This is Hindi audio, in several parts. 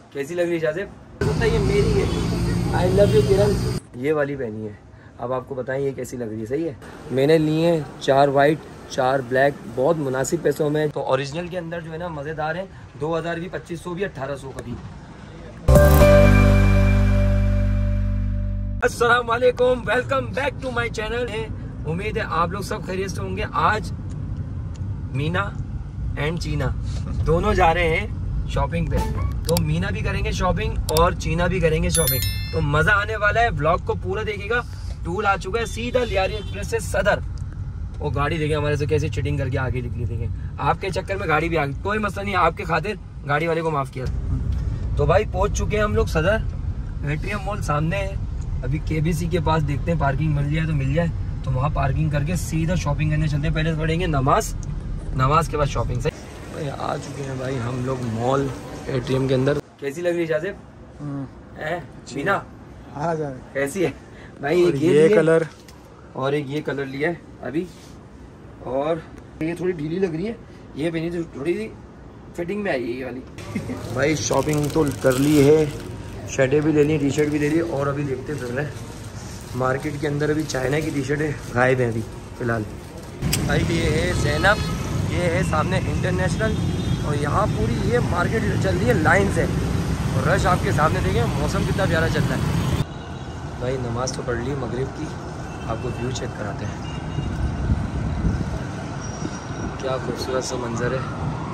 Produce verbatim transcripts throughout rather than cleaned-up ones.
कैसी लग रही है शाहज़ेब? पता है ये मेरी है, आई लव यू किरण। ये वाली पहनी है, अब आपको बताएं ये कैसी लग रही है। सही है। मैंने लिए हैं चार वाइट चार ब्लैक, बहुत मुनासिब पैसों में। तो ओरिजिनल के अंदर जो है ना मज़ेदार है। दो हज़ार भी, पच्चीस सौ भी, अट्ठारह सौ का भी। अस्सलाम वालेकुम, welcome back to my channel है। उम्मीद है आप लोग सब खैरियत से होंगे। आज मीना एंड चीना दोनों जा रहे हैं शॉपिंग पे। तो मीना भी करेंगे शॉपिंग और चीना भी करेंगे शॉपिंग। तो मजा आने वाला है, ब्लॉग को पूरा देखिएगा। टूल आ चुका है सीधा लियारी एक्सप्रेस से सदर। वो गाड़ी देखे हमारे से कैसे चिटिंग करके आगे निकली। देखे आपके चक्कर में गाड़ी भी आ गई, कोई मसला नहीं, आपके खातिर गाड़ी वाले को माफ किया। तो भाई पहुंच चुके हैं हम लोग सदर। एटीएम मॉल सामने है। अभी केबीसी के पास देखते हैं पार्किंग मिल जाए तो मिल जाए, तो वहाँ पार्किंग करके सीधा शॉपिंग करने चलते हैं। पहले पढ़ेंगे नमाज, नमाज के बाद शॉपिंग। सही भाई आ चुके हैं भाई हम लोग मॉल एटीएम के अंदर। कैसी लग रही है शाहज़ेब? मीना आ जा कैसी है भाई? एक ये, ये कलर और एक ये कलर लिया है अभी, और ये थोड़ी ढीली लग रही है। ये पहनी तो थोड़ी सी फिटिंग में आई है ये वाली। भाई शॉपिंग तो कर ली है, शर्टें भी ले ली, टी शर्ट भी ले ली, और अभी देखते फिर रहे मार्केट के अंदर। अभी चाइना की टी शर्टें गायब हैं अभी फ़िलहाल। भाई ये है ज़ैनब, ये है सामने इंटरनेशनल, और यहाँ पूरी ये मार्केट चल रही है लाइन से। और रश आपके सामने देखें, मौसम कितना प्यारा चल रहा है। भाई नमाज़ तो पढ़ ली मगरिब की, आपको व्यू चेक कराते हैं। क्या खूबसूरत सा मंजर है,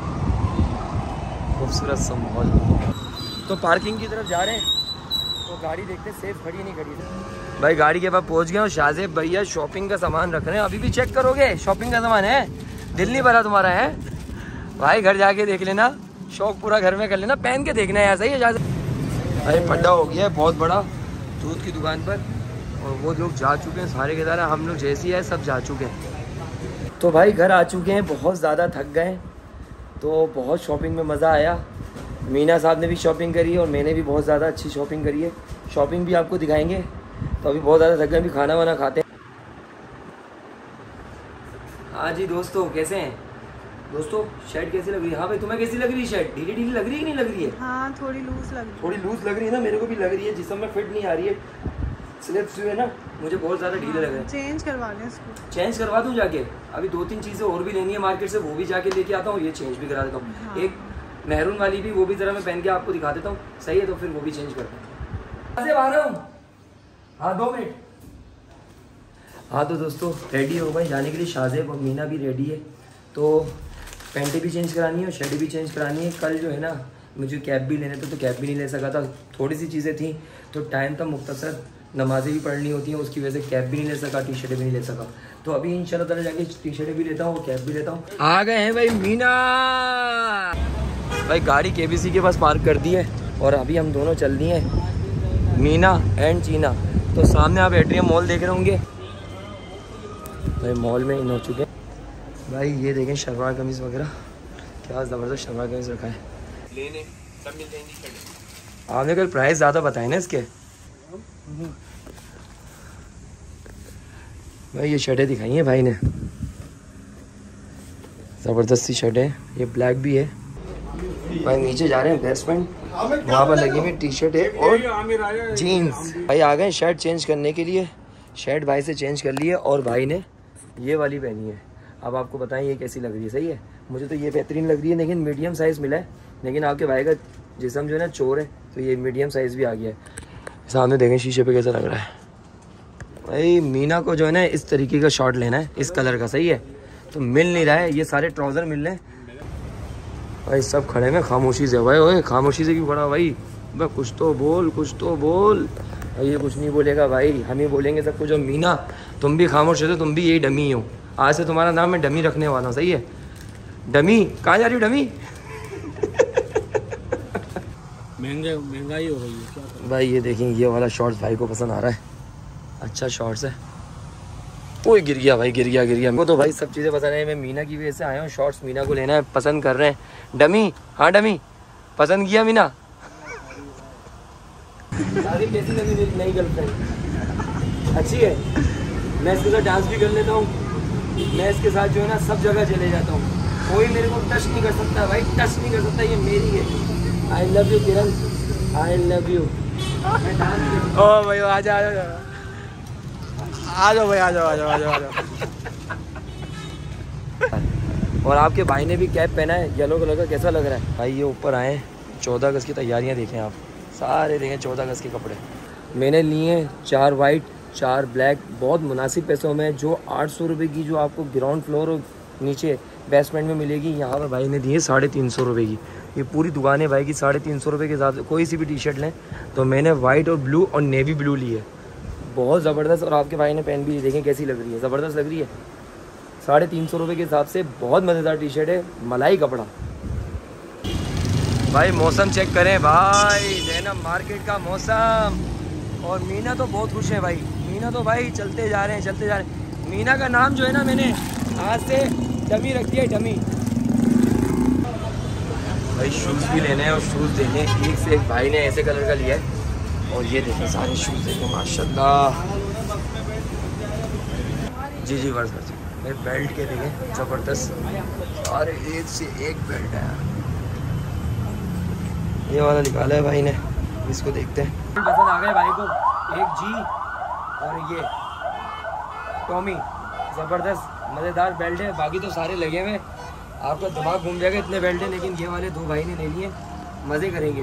खूबसूरत सा माहौल। तो पार्किंग की तरफ जा रहे हैं, तो गाड़ी देखते सेफ खड़ी नहीं खड़ी है। भाई गाड़ी के पास पहुंच गए और शाहज़ेब भैया शॉपिंग का सामान रख रहे हैं। अभी भी चेक करोगे? शॉपिंग का सामान है, दिल नहीं भरा तुम्हारा है भाई? घर जाके देख लेना, शौक पूरा घर में कर लेना, पहन के देखना है। ऐसा ही है शाहज़ेब। भाई पड्डा हो गया है बहुत बड़ा दूध की दुकान पर, और वो लोग जा चुके हैं सारे के सारे। हम लोग जैसी है सब जा चुके हैं। तो भाई घर आ चुके हैं, बहुत ज़्यादा थक गए। तो बहुत शॉपिंग में मज़ा आया। मीना साहब ने भी शॉपिंग करी है और मैंने भी बहुत ज़्यादा अच्छी शॉपिंग करी है। शॉपिंग भी आपको दिखाएंगे। तो अभी बहुत ज़्यादा थक गए, अभी खाना वाना खाते हैं। हाँ जी दोस्तों, कैसे हैं दोस्तों? शर्ट कैसी लग रही है? हाँ भाई तुम्हें कैसी लग रही है शर्ट? ढीली ढीली लग रही है कि नहीं लग रही है? हाँ थोड़ी लूज लग रही है। थोड़ी लूज लग रही है ना, मेरे को भी लग रही है। जिसम में फिट नहीं आ रही है, स्लिप्स हुए ना, मुझे बहुत ज़्यादा ढीले लग रहे हैं। चेंज करवा लें इसको। चेंज करवा दूँ जाके? अभी दो तीन चीज़ें और भी लेनी है मार्केट से, वो भी जाके लेके आता हूँ। ये चेंज भी करा देता हूँ। हाँ। एक मेहरून वाली भी, वो भी ज़रा मैं पहन के आपको दिखा देता हूँ। सही है, तो फिर वो भी चेंज करता हूँ। आ रहा हूँ, हाँ दो मिनट। हाँ तो दोस्तों रेडी हो गए जाने के लिए। शाहज़ेब और मीना भी रेडी है। तो पैंटें भी चेंज करानी है और शर्ट भी चेंज करानी है। कल जो है ना मुझे कैब भी लेने थे, तो कैब भी नहीं ले सका था, थोड़ी सी चीज़ें थी, तो टाइम था मुख्तसर, नमाज़ें भी पढ़नी होती हैं, उसकी वजह से कैब भी नहीं ले सका, टी शर्टें भी नहीं ले सका। तो अभी इंशाल्लाह ताला जाके टी शर्टें भी लेता हूँ, कैब भी लेता हूँ। आ गए हैं भाई मीना। भाई गाड़ी केबीसी के पास पार्क कर दी है और अभी हम दोनों चल दिए हैं मीना एंड चीना। तो सामने आप एटीएम मॉल देख रहे होंगे। भाई मॉल में इन हो चुके हैं। भाई ये देखें शलवार कमीज़ वगैरह, क्या ज़बरदस्त शलवार कमीज़ रखा है। लेने सब मिल जाएंगी। आपने कल प्राइस ज़्यादा बताए ना इसके। भाई ये शर्टें दिखाई हैं भाई ने, ज़बरदस्त सी शर्टें। ये ब्लैक भी है। भाई नीचे जा रहे हैं बेसमेंट, वहाँ पर लगी हुई टी शर्ट है और जीन्स। भाई आ गए शर्ट चेंज करने के लिए। शर्ट भाई से चेंज कर ली है और भाई ने ये वाली पहनी है। अब आपको बताएं ये कैसी लग रही है। सही है, मुझे तो ये बेहतरीन लग रही है, लेकिन मीडियम साइज़ मिला है। लेकिन आपके भाई का जिस्म जो है ना चोर है, तो ये मीडियम साइज़ भी आ गया है। सामने देखें शीशे पे कैसा लग रहा है। भाई मीना को जो है ना इस तरीके का शॉर्ट लेना है, इस कलर का। सही है, तो मिल नहीं रहा है, ये सारे ट्राउज़र मिल रहे हैं। भाई सब खड़े हैं खामोशी से। भाई ओए खामोशी से क्यों खड़ा भाई? भाई कुछ तो बोल, कुछ तो बोल। भाई ये कुछ नहीं बोलेगा भाई, हम ही बोलेंगे सब कुछ। और मीना तुम भी खामोश हो, तुम भी यही डमी हो। आज से तुम्हारा नाम मैं डमी रखने वाला हूँ। सही है, डमी। कहाँ जा रही हो डमी? महंगे महंगाई हो रही है क्या करें? भाई ये देखें, ये वाला शॉर्ट्स भाई को पसंद आ रहा है। अच्छा शॉर्ट्स है। ओए गिर गया भाई, गिर गया गिर गया। मेरे को तो भाई सब चीज़ें पसंद है। मैं मीना की वजह से आया हूँ, शॉर्ट्स मीना को लेना है, पसंद कर रहे हैं। डमी, हाँ डमी पसंद किया मीना? शादी कैसी लगी मेरी नई गर्लफ्रेंड? अच्छी है। मैं इसके साथ डांस भी कर लेता हूँ, मैं इसके साथ जो है ना सब जगह चले जाता हूँ। कोई मेरे को टच नहीं कर सकता भाई, टच नहीं कर सकता। ये मेरी है। I love you Kiran. I love you. ओ भाई आ जाओ आ जाओ आ जाओ भाई आ जाओ आ जाओ आ जाओ आ जाओ। और आपके भाई ने भी कैप पहना है येलो कलर का, कैसा लग रहा है भाई? ये ऊपर आए, चौदह अगस्त की तैयारियां देखें आप, सारे देखें चौदह अगस्त के कपड़े। मैंने लिए चार वाइट चार ब्लैक, बहुत मुनासिब पैसों में, जो आठ सौ रुपये की जो आपको ग्राउंड फ्लोर और नीचे बेसमेंट में मिलेगी, यहाँ पर भाई ने दी है साढ़े तीन सौ रुपये की। ये पूरी दुकान है भाई की साढ़े तीन सौ रुपये के हिसाब से। कोई सी भी टी शर्ट लें तो मैंने वाइट और ब्लू और नेवी ब्लू ली है, बहुत ज़बरदस्त। और आपके भाई ने पहन भी देखें कैसी लग रही है, ज़बरदस्त लग रही है। साढ़े तीन सौ रुपये के हिसाब से बहुत मज़ेदार टी शर्ट है, मलाई कपड़ा। भाई मौसम चेक करें भाई, जैनब मार्केट का मौसम। और मीना तो बहुत खुश है भाई, मीना तो भाई चलते जा रहे हैं चलते जा रहे हैं। मीना का नाम जो है ना मैंने आज से डमी रख दिया है, डमी। भाई शूज़ भी लेने हैं और शूज़ देने, एक से एक भाई ने ऐसे कलर का लिया है। और ये देखें सारे शूज़ देखें माशाल्लाह। जी जी वर्ष वर्ष भाई बेल्ट के देखें ज़बरदस्त, सारे एक से एक बेल्ट है यार। ये वाला निकाला है भाई ने, इसको देखते हैं। पसंद आ गए भाई को, एक जी और ये टॉमी, ज़बरदस्त मज़ेदार बेल्ट है। बाकी तो सारे लगे हुए, आपका दिमाग घूम जाएगा इतने बेल्ट है, लेकिन ये वाले दो भाई ने ले लिए, मज़े करेंगे।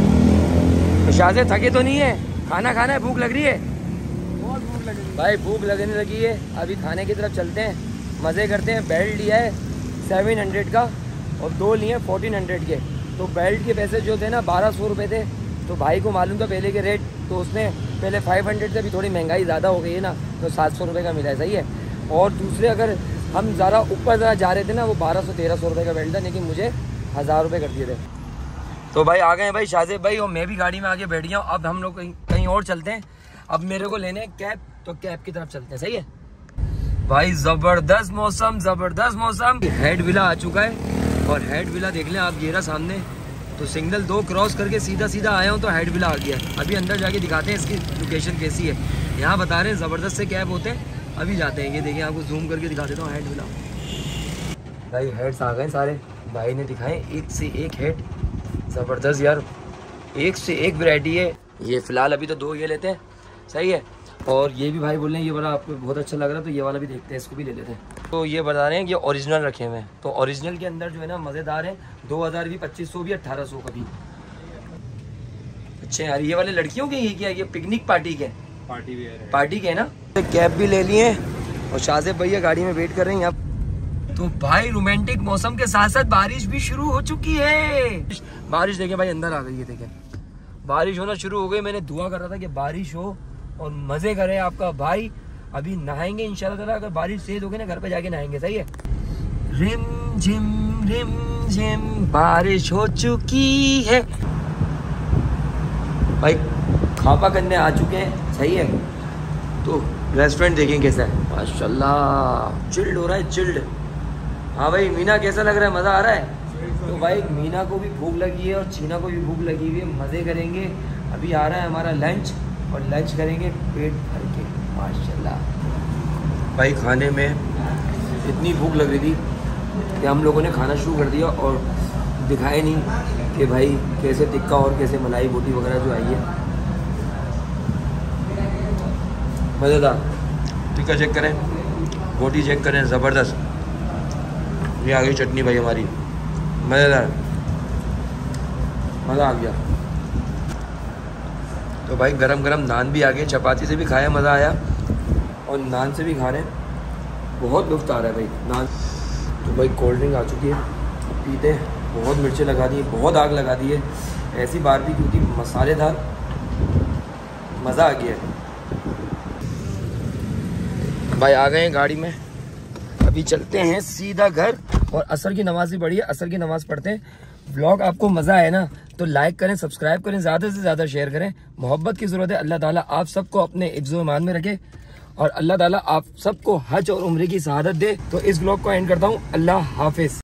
तो शायद थके तो नहीं है, खाना खाना है, भूख लग रही है? बहुत भूख लगी भाई, भूख लगने लगी है, अभी खाने की तरफ चलते हैं, मज़े करते हैं। बेल्ट लिया है सेवन हंड्रेड का और दो लिए फोर्टीन हंड्रेड के। तो बेल्ट के पैसे जो थे ना बारह सौ रुपये थे, तो भाई को मालूम था पहले के रेट, तो उसने पहले फाइव हंड्रेड से भी थोड़ी महंगाई ज़्यादा हो गई है ना, तो सात सौ रुपये का मिला है, सही है। और दूसरे अगर हम ज़रा ऊपर ज़रा जा रहे थे ना, वो बारह सौ तेरह सौ रुपये का बेल्ट था, लेकिन मुझे हज़ार रुपये कर दिए थे। तो भाई आ गए हैं भाई शाहजेब भाई, और मैं भी गाड़ी में आगे बैठ गया हूँ। अब हम लोग कहीं कहीं और चलते हैं। अब मेरे को लेने कैब, तो कैब की तरफ चलते हैं, सही है भाई। ज़बरदस्त मौसम, ज़बरदस्त मौसम। हेड विला आ चुका है, और हेड विला देख लें आप, ये रहा सामने। तो सिग्नल दो क्रॉस करके सीधा सीधा आया हूँ तो हेड विला आ गया। अभी अंदर जाके दिखाते हैं इसकी लोकेशन कैसी है। यहाँ बता रहे हैं ज़बरदस्त से कैब होते हैं, अभी जाते हैं। ये देखिए आपको जूम करके दिखा देता हूँ हेड विला। भाई हेड्स आ गए सारे, भाई ने दिखाए एक से एक हेड, ज़बरदस्त यार, एक से एक वैरायटी है। ये फ़िलहाल अभी तो दो ये लेते हैं, सही है। और ये भी भाई बोल रहे हैं ये वाला आपको बहुत अच्छा लग रहा है, तो ये वाला भी देखते हैं, इसको भी ले लेते हैं। तो ये बता रहे हैं कि ओरिजिनल रखे हुए हैं, तो ओरिजिनल के अंदर जो है ना मज़ेदार है, दो हज़ार भी, पच्चीस सौ भी, अट्ठारह सौ का भी। अच्छा यार, ये वाले लड़कियों के ये क्या, ये पिकनिक पार्टी के, पार्टी भी है, पार्टी के है ना। कैब भी ले लिए और शाहजेब भैया गाड़ी में वेट कर रहे हैं यहाँ। तो भाई रोमांटिक मौसम के साथ साथ बारिश भी शुरू हो चुकी है। बारिश देखें भाई अंदर आ गई है, देखें बारिश होना शुरू हो गई। मैंने दुआ कर रहा था कि बारिश हो और मज़े करे आपका भाई। अभी नहाएंगे इंशाल्लाह ताला, अगर बारिश तेज हो गई ना घर पे जाके नहाएंगे, सही है। रिम झिम रिम झिम बारिश हो चुकी है। भाई खापा करने आ चुके हैं, सही है। तो रेस्टोरेंट देखें कैसा है, माशाल्लाह चिल्ड हो रहा है, चिल्ड। हाँ भाई मीना कैसा लग रहा है, मज़ा आ रहा है? तो भाई मीना को भी भूख लगी है और चीना को भी भूख लगी हुई है, मज़े करेंगे। अभी आ रहा है हमारा लंच, और लंच करेंगे पेट भर के माशाल्लाह। भाई खाने में इतनी भूख लग रही थी कि हम लोगों ने खाना शुरू कर दिया, और दिखाए नहीं कि भाई कैसे टिक्का और कैसे मलाई बोटी वगैरह जो आई है, मज़ेदार। टिक्का चेक करें, बोटी चेक करें, ज़बरदस्त। ये आ गई चटनी भाई हमारी, मज़ेदार, मज़ा आ गया। तो भाई गरम गरम नान भी आ गए, चपाती से भी खाया, मज़ा आया, और नान से भी खा रहे हैं, बहुत लुत्फ़ आ रहा है भाई नान। तो भाई कोल्ड ड्रिंक आ चुकी है, पीते हैं। बहुत मिर्चें लगा दी, बहुत आग लगा दी है, ऐसी बारबेक्यू थी मसालेदार, मज़ा आ गया है। भाई आ गए हैं गाड़ी में, अभी चलते हैं सीधा घर, और असर की नमाज़ भी पढ़ी है, असर की नमाज़ पढ़ते हैं। व्लॉग आपको मज़ा आया ना तो लाइक करें, सब्सक्राइब करें, ज़्यादा से ज़्यादा शेयर करें। मोहब्बत की ज़रूरत है। अल्लाह ताला आप सबको अपने हिफ्ज़-ओ ईमान में रखे, और अल्लाह ताला आप सबको हज और उम्रे की सआदत दे। तो इस व्लॉग को एंड करता हूँ, अल्लाह हाफिज़।